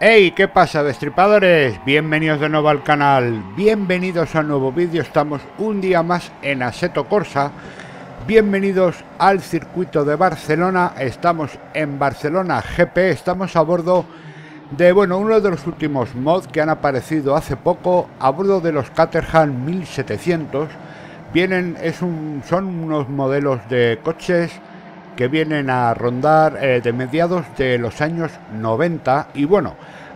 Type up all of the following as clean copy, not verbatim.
Hey, ¿qué pasa, destripadores? Bienvenidos de nuevo al canal, bienvenidos a un nuevo vídeo. Estamos un día más en Assetto Corsa. Bienvenidos al circuito de Barcelona. Estamos en Barcelona GP, estamos a bordo de, uno de los últimos mods que han aparecido hace poco, a bordo de los Caterham 1700. Son unos modelos de coches que vienen a rondar de mediados de los años 90. Y bueno,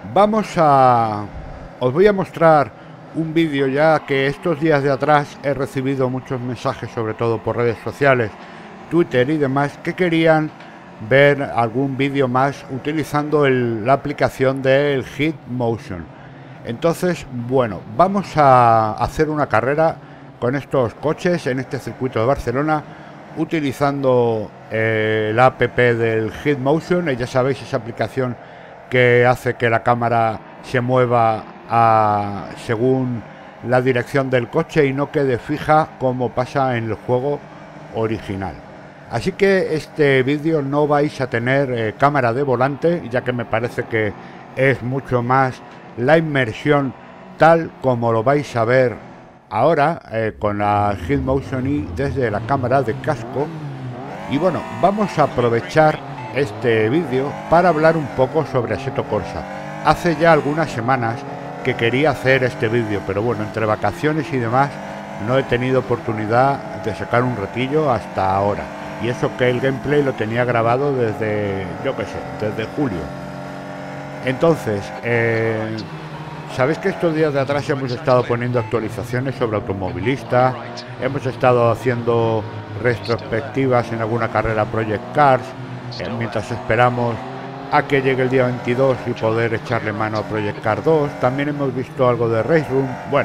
os voy a mostrar un vídeo, ya que estos días de atrás he recibido muchos mensajes, sobre todo por redes sociales, Twitter y demás, que querían ver algún vídeo más utilizando la aplicación del Hitmotion. Entonces, bueno, vamos a hacer una carrera con estos coches en este circuito de Barcelona utilizando la app del Hitmotion. Ya sabéis, esa aplicación que hace que la cámara se mueva según la dirección del coche y no quede fija como pasa en el juego original. Así que este vídeo no vais a tener cámara de volante, ya que me parece que es mucho más la inmersión tal como lo vais a ver ahora con la Hitmotion y desde la cámara de casco. Y bueno, vamos a aprovechar este vídeo para hablar un poco sobre Assetto Corsa. Hace ya algunas semanas que quería hacer este vídeo, pero bueno, entre vacaciones y demás no he tenido oportunidad de sacar un ratillo hasta ahora. Y eso que el gameplay lo tenía grabado desde, desde julio. Entonces, sabéis que estos días de atrás hemos estado poniendo actualizaciones sobre Automovilista, hemos estado haciendo retrospectivas en alguna carrera Project Cars, mientras esperamos a que llegue el día 22 y poder echarle mano a Project Cars 2. También hemos visto algo de Race Room. Bueno,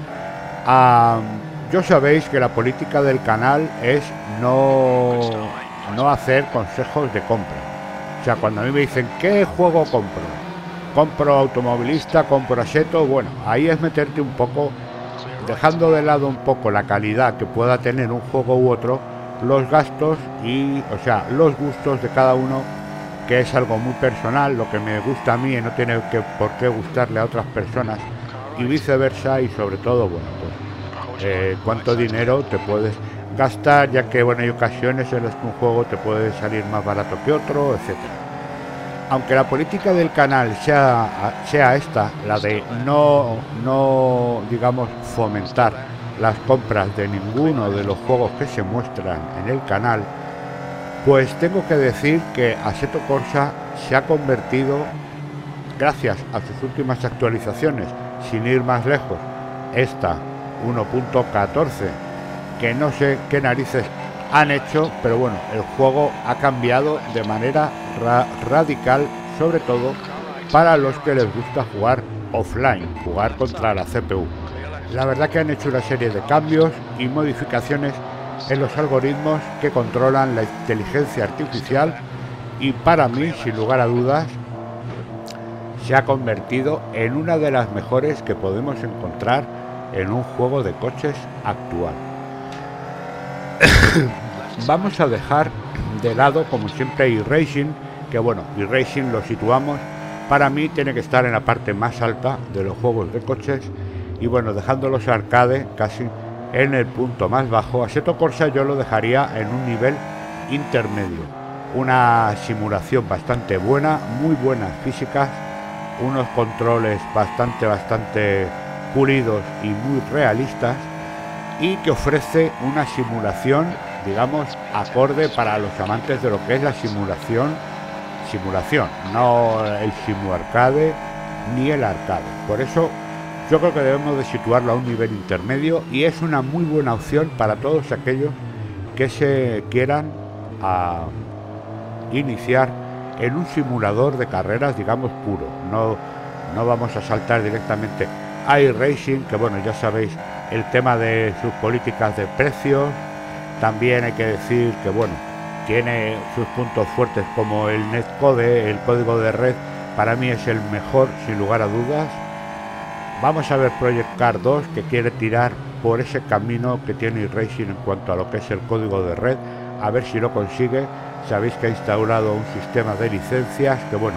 yo sabéis que la política del canal es no hacer consejos de compra. O sea, cuando a mí me dicen ¿qué juego compro Automovilista, compro Assetto, bueno, ahí es meterte un poco, dejando de lado un poco la calidad que pueda tener un juego u otro, los gastos y, los gustos de cada uno, que es algo muy personal. Lo que me gusta a mí no tiene por qué gustarle a otras personas y viceversa. Y sobre todo, cuánto dinero te puedes gastar, ya que hay ocasiones en las que un juego te puede salir más barato que otro, etcétera. Aunque la política del canal sea esta, la de no digamos fomentar las compras de ninguno de los juegos que se muestran en el canal, pues tengo que decir que Assetto Corsa se ha convertido, gracias a sus últimas actualizaciones, sin ir más lejos, esta 1.14, que no sé qué narices han hecho, pero bueno, el juego ha cambiado de manera radical, sobre todo para los que les gusta jugar offline, jugar contra la CPU. La verdad que han hecho una serie de cambios y modificaciones en los algoritmos que controlan la inteligencia artificial, y para mí, sin lugar a dudas, se ha convertido en una de las mejores que podemos encontrar en un juego de coches actual. Vamos a dejar de lado, como siempre, iRacing, que iRacing lo situamos, para mí tiene que estar en la parte más alta de los juegos de coches, y dejando los arcade casi en el punto más bajo. Assetto Corsa yo lo dejaría en un nivel intermedio, una simulación bastante buena, muy buenas físicas, unos controles bastante pulidos y muy realistas, y que ofrece una simulación, digamos, acorde para los amantes de lo que es la simulación, no el simu arcade ni el arcade. Por eso yo creo que debemos de situarlo a un nivel intermedio, y es una muy buena opción para todos aquellos que se quieran iniciar en un simulador de carreras, digamos, puro. No vamos a saltar directamente a iRacing, que ya sabéis el tema de sus políticas de precios. También hay que decir que tiene sus puntos fuertes, como el netcode, el código de red. Para mí es el mejor, sin lugar a dudas. Vamos a ver Project Cars 2, que quiere tirar por ese camino que tiene iRacing en cuanto a lo que es el código de red, a ver si lo consigue. Sabéis que ha instaurado un sistema de licencias que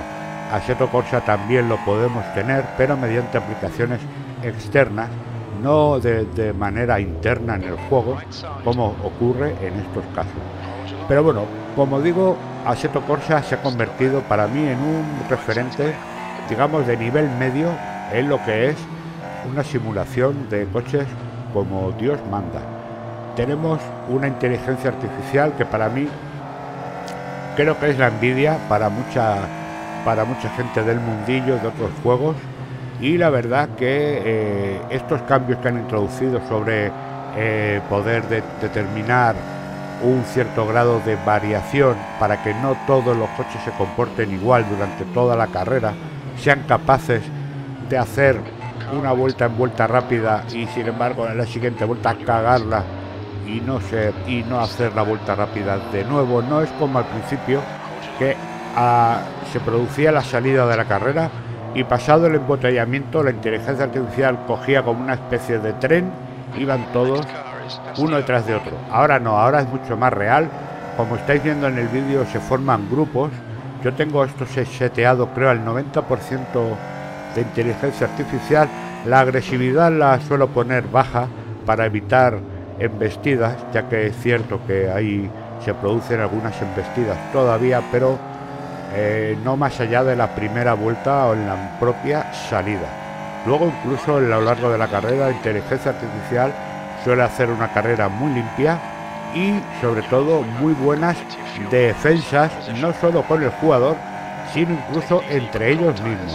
Assetto Corsa también lo podemos tener, pero mediante aplicaciones externas, no de manera interna en el juego, como ocurre en estos casos. Pero bueno, como digo, Assetto Corsa se ha convertido para mí en un referente, digamos, de nivel medio en lo que es una simulación de coches como Dios manda. Tenemos una inteligencia artificial que para mí creo que es la envidia para mucha gente del mundillo de otros juegos, y la verdad que estos cambios que han introducido sobre poder determinar un cierto grado de variación para que no todos los coches se comporten igual durante toda la carrera, sean capaces de hacer una vuelta en vuelta rápida y sin embargo en la siguiente vuelta cagarla y no hacer la vuelta rápida de nuevo. No es como al principio que se producía la salida de la carrera y pasado el embotellamiento la inteligencia artificial cogía como una especie de tren, iban todos uno detrás de otro. Ahora no, ahora es mucho más real. Como estáis viendo en el vídeo, se forman grupos. Yo tengo esto seteado creo al 90% de inteligencia artificial. La agresividad la suelo poner baja para evitar embestidas, ya que es cierto que ahí se producen algunas embestidas todavía, pero no más allá de la primera vuelta o en la propia salida. Luego incluso a lo largo de la carrera la inteligencia artificial suele hacer una carrera muy limpia y sobre todo muy buenas defensas, no solo con el jugador, sino incluso entre ellos mismos.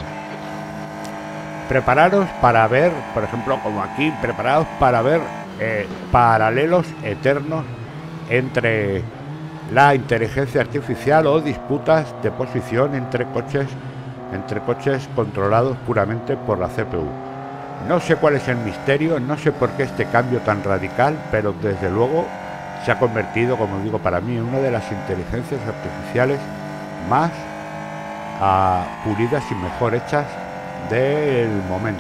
Prepararos para ver, por ejemplo, como aquí, preparados para ver paralelos eternos entre la inteligencia artificial o disputas de posición entre coches controlados puramente por la CPU. No sé cuál es el misterio, no sé por qué este cambio tan radical, pero desde luego se ha convertido, como digo, para mí en una de las inteligencias artificiales más pulidas y mejor hechas del momento.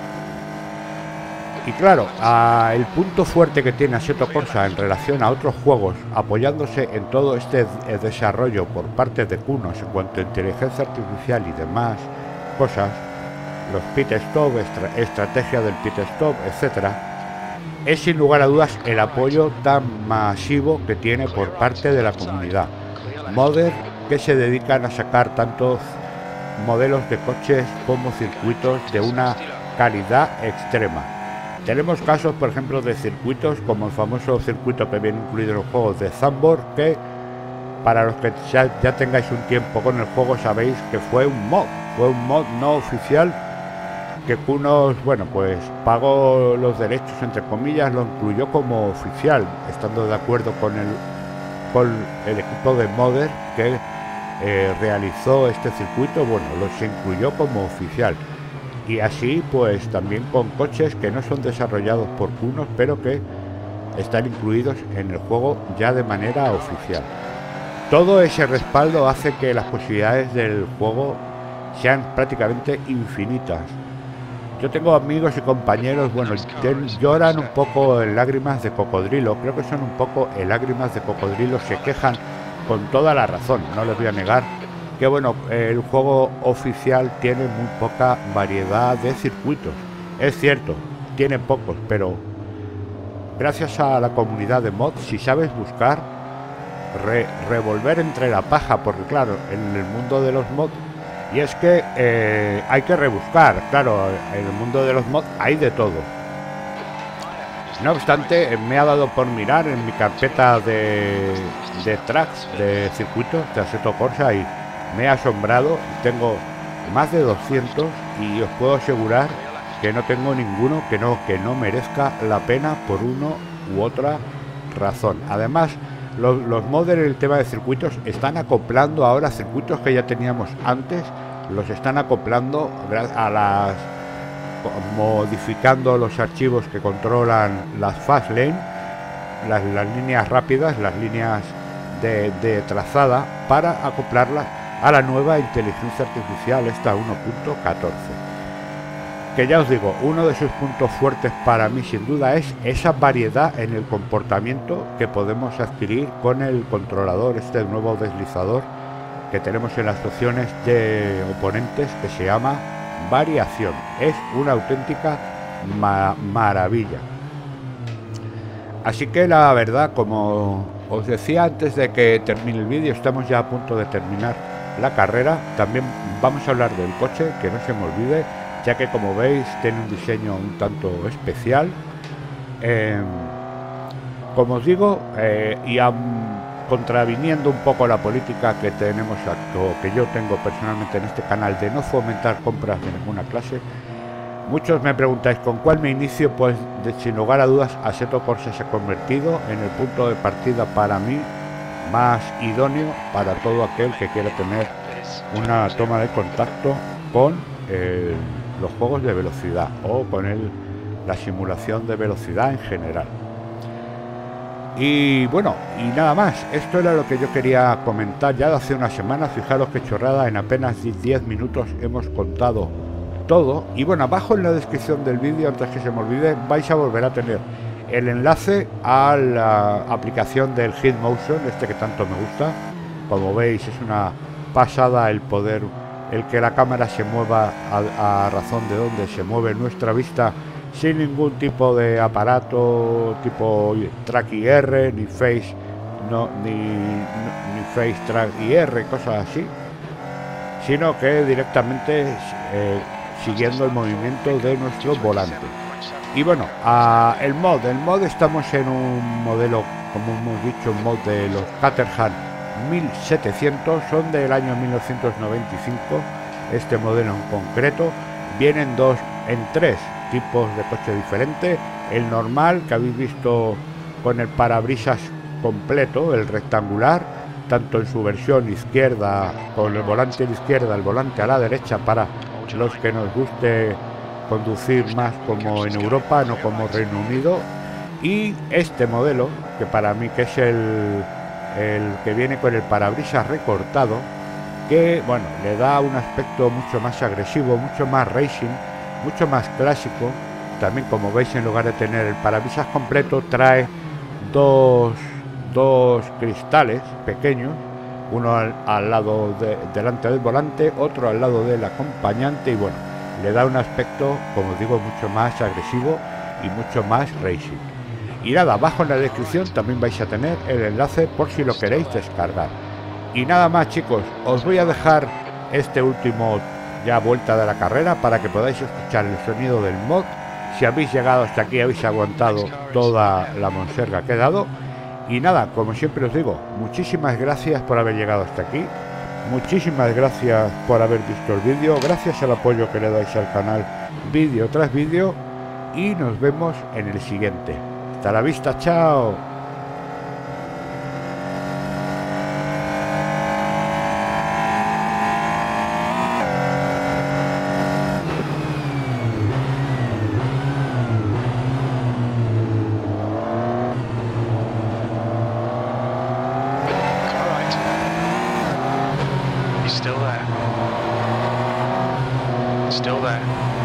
Y claro, el punto fuerte que tiene Assetto Corsa en relación a otros juegos, apoyándose en todo este desarrollo por parte de Qunus en cuanto a inteligencia artificial y demás cosas, los pit stop, estrategia del pit stop, etcétera, es sin lugar a dudas el apoyo tan masivo que tiene por parte de la comunidad. Modders que se dedican a sacar tantos modelos de coches como circuitos de una calidad extrema. Tenemos casos, por ejemplo, de circuitos como el famoso circuito que viene incluido en los juegos de Zandvoort, que para los que ya tengáis un tiempo con el juego sabéis que fue un mod no oficial que Qunus, bueno, pues pagó los derechos, entre comillas, lo incluyó como oficial, estando de acuerdo con el equipo de modders que realizó este circuito. Bueno, se incluyó como oficial. Y así pues también con coches que no son desarrollados por Qunus, pero que están incluidos en el juego ya de manera oficial. Todo ese respaldo hace que las posibilidades del juego sean prácticamente infinitas. Yo tengo amigos y compañeros, bueno, lloran un poco en lágrimas de cocodrilo, creo que son un poco en lágrimas de cocodrilo, se quejan con toda la razón, no les voy a negar, que bueno, el juego oficial tiene muy poca variedad de circuitos. Es cierto, tiene pocos, pero gracias a la comunidad de mods, si sabes buscar, revolver entre la paja, porque claro, en el mundo de los mods, y es que hay que rebuscar, claro, en el mundo de los mods hay de todo. No obstante, me ha dado por mirar en mi carpeta de tracks, de circuitos de Assetto Corsa, y me he asombrado. Tengo más de 200 y os puedo asegurar que no tengo ninguno que no merezca la pena por uno u otra razón. Además, los modders en el tema de circuitos están acoplando ahora circuitos que ya teníamos antes, los están acoplando a modificando los archivos que controlan las fast lane, las líneas rápidas, las líneas de trazada, para acoplarlas a la nueva inteligencia artificial, esta 1.14, que ya os digo, uno de sus puntos fuertes para mí sin duda es esa variedad en el comportamiento que podemos adquirir con el controlador, este nuevo deslizador que tenemos en las opciones de oponentes, que se llama variación. Es una auténtica maravilla. Así que la verdad, como os decía antes de que termine el vídeo, estamos ya a punto de terminar la carrera. También vamos a hablar del coche, que no se me olvide, ya que como veis tiene un diseño un tanto especial. Como os digo, y contraviniendo un poco la política que tenemos, o que yo tengo personalmente en este canal, de no fomentar compras de ninguna clase, muchos me preguntáis con cuál me inicio. Pues sin lugar a dudas, Assetto Corsa se ha convertido en el punto de partida para mí más idóneo para todo aquel que quiera tener una toma de contacto con los juegos de velocidad o con la simulación de velocidad en general. Y bueno, y nada más, esto era lo que yo quería comentar ya de hace una semana. Fijaros qué chorrada, en apenas 10 minutos hemos contado todo. Y bueno, abajo en la descripción del vídeo, antes que se me olvide, vais a volver a tener el enlace a la aplicación del HitMotion, que tanto me gusta. Como veis, es una pasada el que la cámara se mueva a razón de donde se mueve nuestra vista, sin ningún tipo de aparato tipo Track IR, ni Face, ni Face Track IR, cosas así, sino que directamente siguiendo el movimiento de nuestro volante. Y bueno, el mod estamos en un modelo, como hemos dicho, un mod de los Caterham 1700, son del año 1995. Este modelo en concreto vienen en tres tipos de coche diferentes: el normal, que habéis visto con el parabrisas completo, el rectangular, tanto en su versión izquierda, con el volante a la izquierda, el volante a la derecha, para los que nos guste conducir más como en Europa, no como Reino Unido. Y este modelo, que para mí que es el que viene con el parabrisas recortado, que bueno, le da un aspecto mucho más agresivo, mucho más racing, mucho más clásico. También, como veis, en lugar de tener el parabrisas completo, trae dos cristales pequeños, uno al lado delante del volante, otro al lado del acompañante, y bueno, le da un aspecto, como digo, mucho más agresivo y mucho más racing. Y nada, abajo en la descripción también vais a tener el enlace por si lo queréis descargar. Y nada más, chicos, os voy a dejar este último ya vuelta de la carrera para que podáis escuchar el sonido del mod. Si habéis llegado hasta aquí, habéis aguantado toda la monserga que he dado. Y nada, como siempre os digo, muchísimas gracias por haber llegado hasta aquí. Muchísimas gracias por haber visto el vídeo. Gracias al apoyo que le dais al canal vídeo tras vídeo. Y nos vemos en el siguiente. Hasta la vista, chao. Still there. Still there.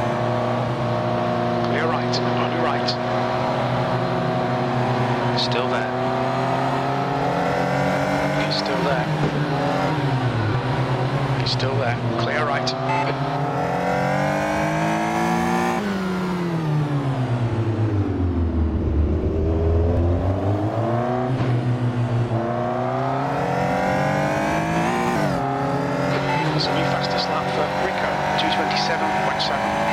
Clear right, only right. Still there. He's still there. He's still there. Clear right. That's a new fastest lap for Rico, 2:27.7.